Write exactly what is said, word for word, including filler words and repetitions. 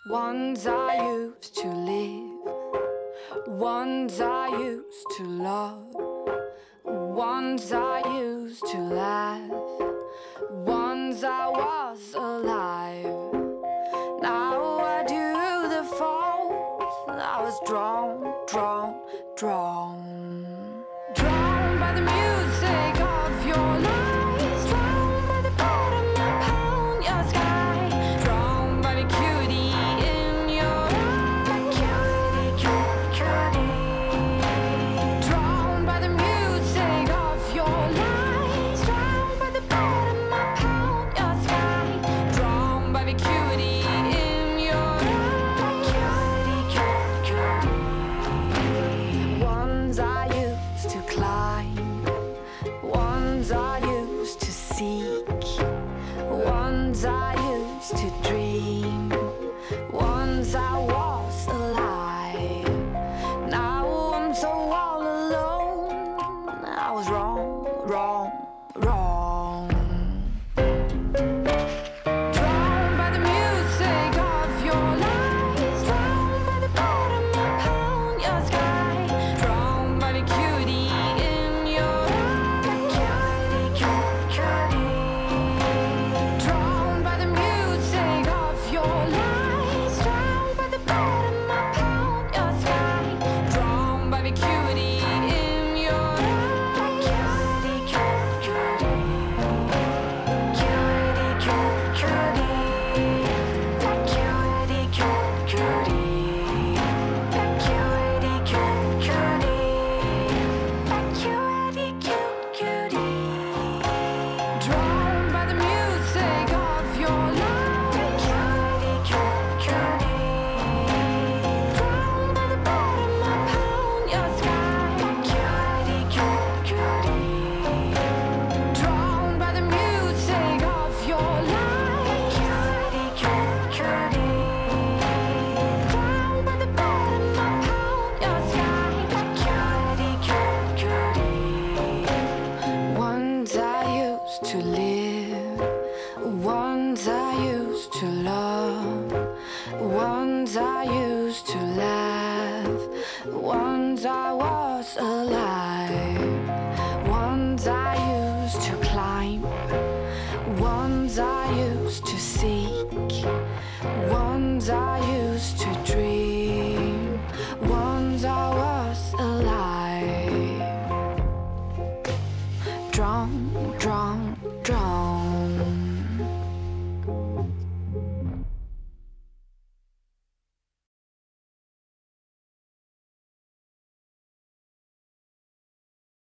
Ones I used to live, ones I used to love, ones I used to laugh, ones I was alive. Now I do the fault. I was drawn, drawn, drawn, drawn by the music of your lies, drawn by the bottom upon your sky, drawn by the cutie in your eye, cutie, cutie, cutie, drawn by the music of your lies, drawn by the bottom upon your sky, drawn by the cutie in your eye, cutie, cutie, cutie. Ones I used to climb, ones I used to seek, ones I used to dream, ones I was alive. Now I'm so all alone. I was wrong, wrong, wrong. Drawn by the music of your lies, drawn by the bottom upon your sky, drawn by the cutie in your eye, cutie, cutie, cutie, drawn by the music of your lies, drawn by the bottom upon your sky, drawn by the cutie in your eye, cutie, cutie, cutie, cutie, cutie, cutie, that cutie, cutie, cutie, that cutie, cutie, cutie, that cutie, cute, cutie, drawn by the music of your lies, cutie, cutie, cutie, drawn by the bottom upon your sky, cutie, cutie, cutie, drawn by the music of your lies, cutie, cutie, cutie, drawn by the bottom upon your sky, cutie, cutie, cutie. Ones I used to live,